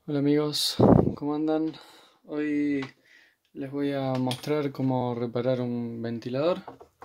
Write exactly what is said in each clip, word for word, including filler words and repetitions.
Hola amigos, ¿cómo andan? Hoy les voy a mostrar cómo reparar un ventilador.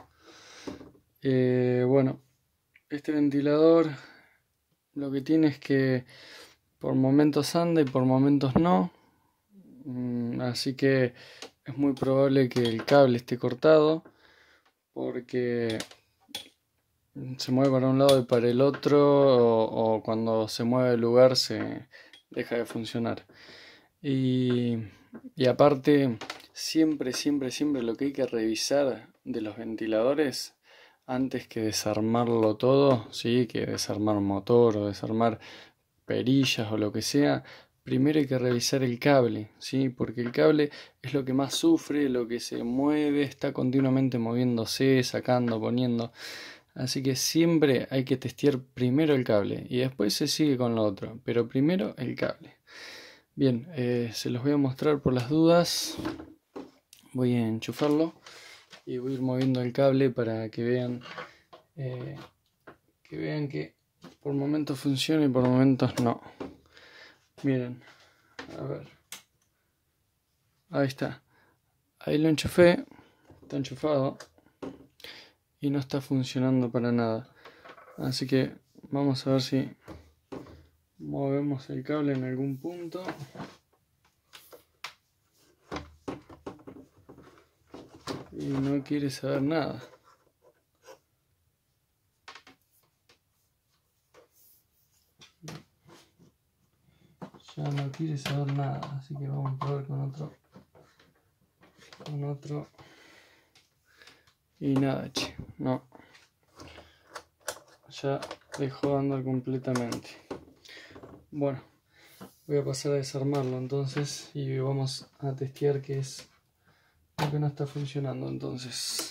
Eh, bueno, este ventilador lo que tiene es que por momentos anda y por momentos no. Mm, Así que es muy probable que el cable esté cortado porque se mueve para un lado y para el otro, o, o cuando se mueve el lugar se deja de funcionar. Y, y aparte, siempre, siempre, siempre lo que hay que revisar de los ventiladores antes que desarmarlo todo, ¿sí? Que desarmar un motor o desarmar perillas o lo que sea, primero hay que revisar el cable, ¿sí? Porque el cable es lo que más sufre, lo que se mueve, está continuamente moviéndose, sacando, poniendo. Así que siempre hay que testear primero el cable y después se sigue con lo otro, pero primero el cable. Bien, eh, se los voy a mostrar por las dudas. Voy a enchufarlo y voy a ir moviendo el cable para que vean eh, que vean que por momentos funciona y por momentos no. Miren, a ver, ahí está, ahí lo enchufé, está enchufado y no está funcionando para nada. Así que vamos a ver si movemos el cable en algún punto. Y no quiere saber nada. Ya no quiere saber nada, así que vamos a probar con otro. Con otro. Y nada, che, no. Ya dejó de andar completamente. Bueno, voy a pasar a desarmarlo entonces y vamos a testear qué es lo que no está funcionando entonces.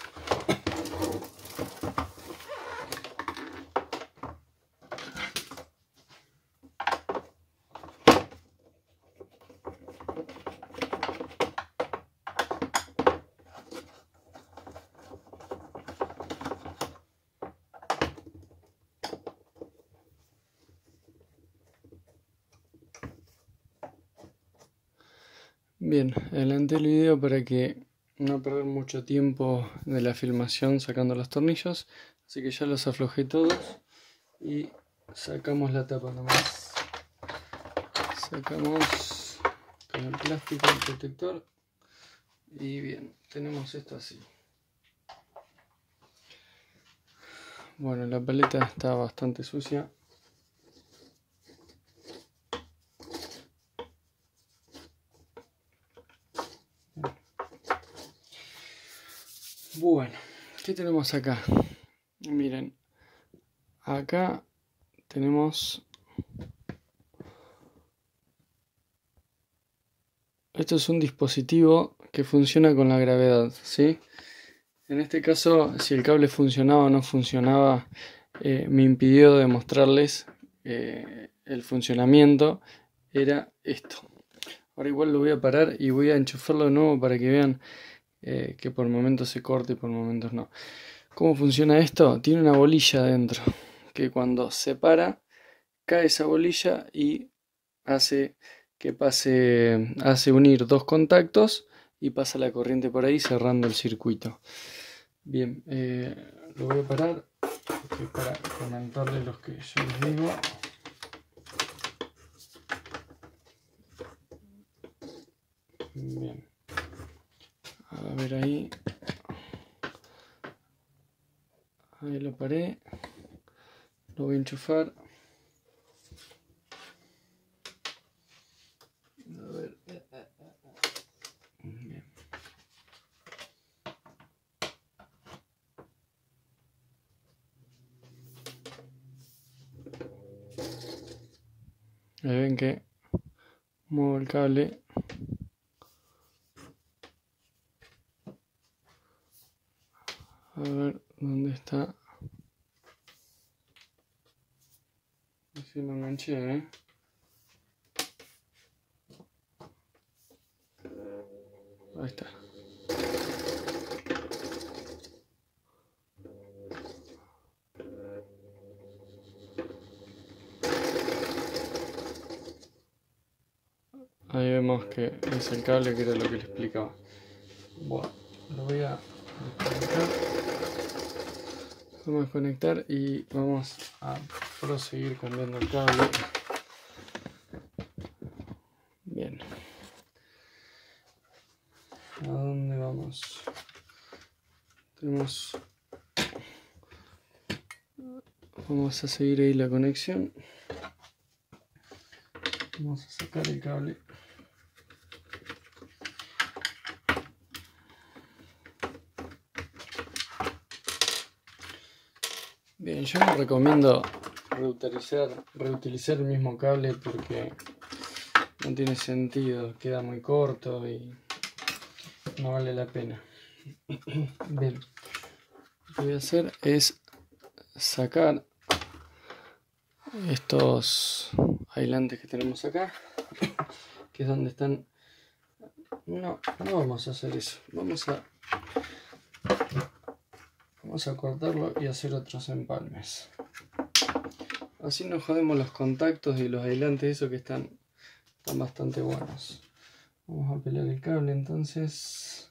Bien, adelanté el video para que no perder mucho tiempo de la filmación sacando los tornillos, así que ya los aflojé todos y sacamos la tapa nomás. Sacamos con el plástico el protector y bien, tenemos esto así. Bueno, la paleta está bastante sucia. Bueno, ¿qué tenemos acá? Miren, acá tenemos... Esto es un dispositivo que funciona con la gravedad, ¿sí? En este caso, si el cable funcionaba o no funcionaba, eh, me impidió demostrarles eh, el funcionamiento. Era esto. Ahora igual lo voy a parar y voy a enchufarlo de nuevo para que vean eh, que por momentos se corta y por momentos no. ¿Cómo funciona esto? Tiene una bolilla adentro, que cuando se para, cae esa bolilla y hace que pase, hace unir dos contactos y pasa la corriente por ahí cerrando el circuito. Bien, eh, lo voy a parar porque para comentarles los que yo les digo. Bien, a ver ahí, ahí lo paré, lo voy a enchufar. A ver, bien. Ahí ven que muevo el cable. A ver dónde está. Si lo enganché, ¿eh? Ahí está. Ahí vemos que es el cable, que era lo que les explicaba. Bueno, lo voy a desconectar. Vamos a desconectar y vamos a proseguir cambiando el cable. Bien. ¿A dónde vamos? Tenemos... Vamos a seguir ahí la conexión. Vamos a sacar el cable. Bien, yo no recomiendo reutilizar, reutilizar el mismo cable porque no tiene sentido, queda muy corto y no vale la pena. Bien, lo que voy a hacer es sacar estos aislantes que tenemos acá, que es donde están. No, no vamos a hacer eso, vamos a vamos a cortarlo y hacer otros empalmes. Así nos jodemos los contactos y los aislantes, esos que están, están bastante buenos. Vamos a pelar el cable entonces.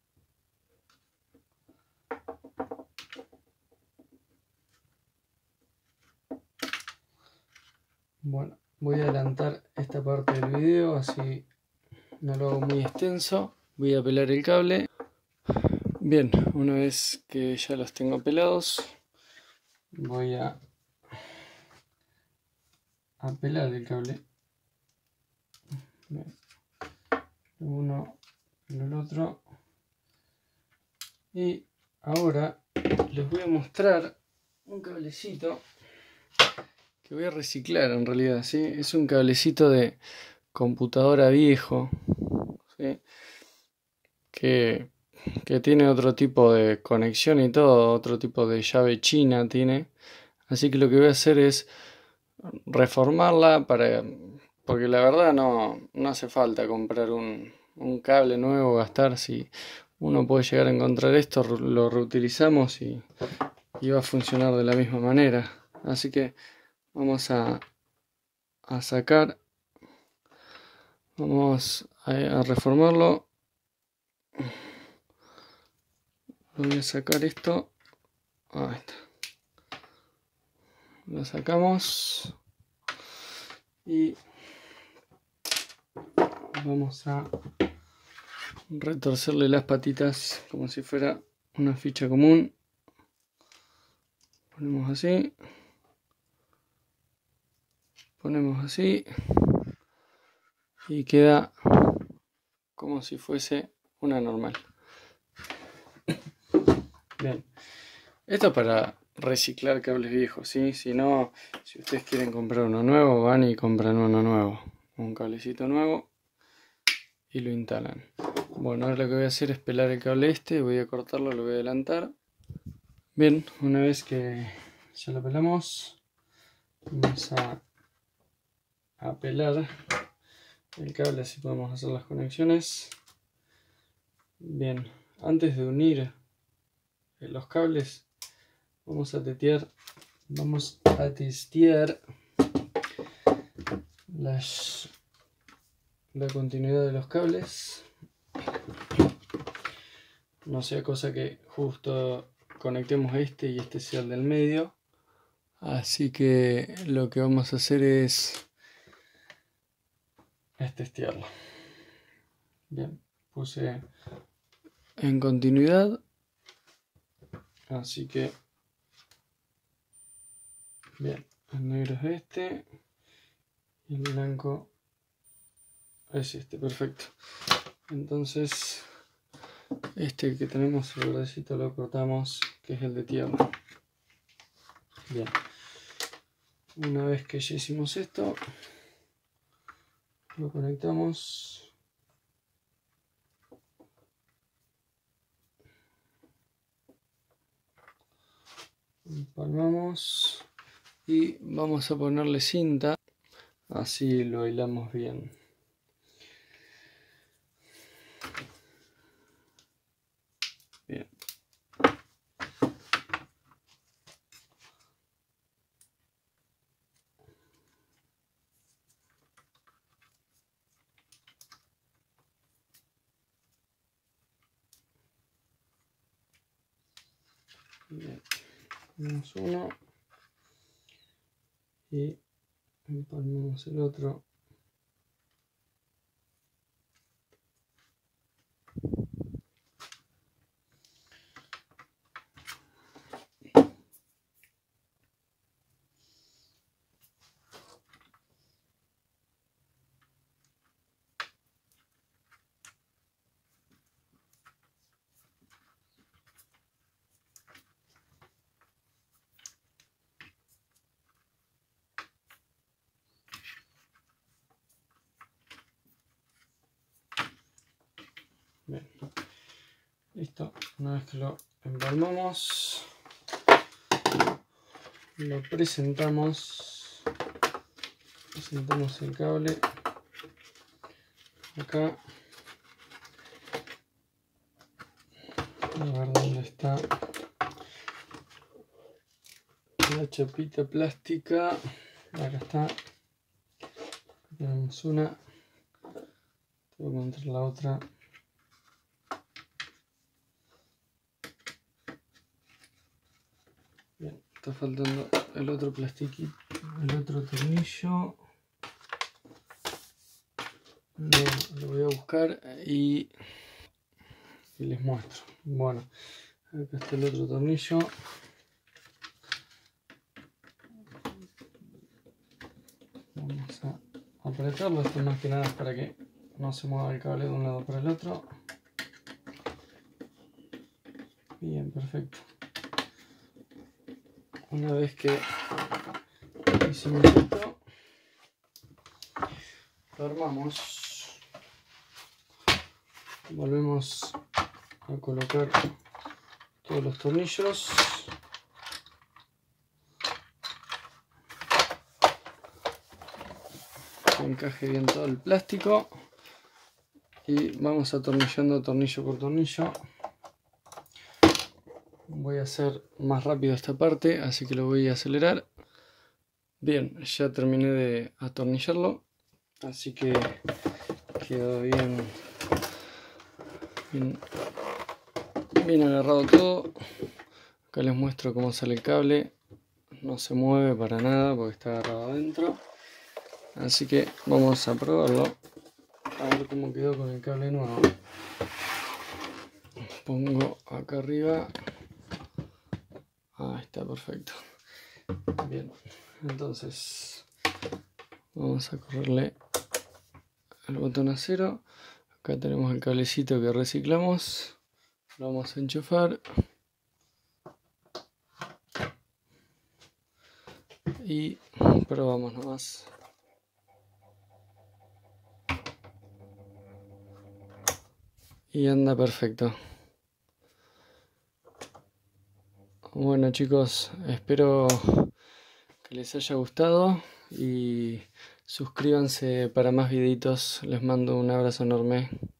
Bueno, voy a adelantar esta parte del video, así no lo hago muy extenso. Voy a pelar el cable. Bien, una vez que ya los tengo pelados, voy a, a pelar el cable. Bien. Uno, el otro. Y ahora les voy a mostrar un cablecito que voy a reciclar en realidad, ¿sí? Es un cablecito de computadora viejo, ¿sí? que, que tiene otro tipo de conexión y todo, otro tipo de llave china tiene. Así que lo que voy a hacer es reformarla para, porque la verdad no, no hace falta comprar un, un cable nuevo, gastar. Si uno puede llegar a encontrar esto, lo reutilizamos y, y va a funcionar de la misma manera. Así que vamos a, a sacar, vamos a, a reformarlo. Voy a sacar esto. Ahí está. Lo sacamos y vamos a retorcerle las patitas como si fuera una ficha común. Ponemos así, ponemos así y queda como si fuese una normal. Bien, esto para reciclar cables viejos, ¿sí? Si no, si ustedes quieren comprar uno nuevo, van y compran uno nuevo, un cablecito nuevo y lo instalan. Bueno, ahora lo que voy a hacer es pelar el cable este, voy a cortarlo, lo voy a adelantar. Bien, una vez que ya lo pelamos, vamos a, a pelar el cable, así podemos hacer las conexiones. Bien, antes de unir los cables, vamos a testear, vamos a testear las, la continuidad de los cables. No sea cosa que justo conectemos este y este sea el del medio. Así que lo que vamos a hacer es, es testearlo. Bien, puse en continuidad. Así que, bien, el negro es este y el blanco es este, perfecto. Entonces, este que tenemos, el verdecito, lo cortamos, que es el de tierra. Bien, una vez que ya hicimos esto, lo conectamos. Empalmamos y vamos a ponerle cinta, así lo hilamos bien. Bien. Bien, ponemos uno y empalmamos el otro. Bien, listo. Una vez que lo empalmamos, lo presentamos, presentamos el cable acá. A ver dónde está la chapita plástica. Acá está. Tenemos una. Tengo que encontrar la otra. Bien, está faltando el otro plastiquito, el otro tornillo. Lo, lo voy a buscar y, y les muestro. Bueno, acá está el otro tornillo. Vamos a apretarlo. Esto más que nada es para que no se mueva el cable de un lado para el otro. Bien, perfecto. Una vez que hicimos esto, lo armamos. Volvemos a colocar todos los tornillos. Que encaje bien todo el plástico. Y vamos atornillando tornillo por tornillo. Voy a hacer más rápido esta parte, así que lo voy a acelerar. Bien, ya terminé de atornillarlo, así que quedó bien, bien, bien agarrado todo. Acá les muestro cómo sale el cable. No se mueve para nada porque está agarrado adentro. Así que vamos a probarlo. A ver cómo quedó con el cable nuevo. Pongo acá arriba. Ahí está, perfecto. Bien, entonces vamos a correrle el botón a cero. Acá tenemos el cablecito que reciclamos. Lo vamos a enchufar. Y probamos nomás. Y anda perfecto. Bueno chicos, espero que les haya gustado y suscríbanse para más videitos. Les mando un abrazo enorme.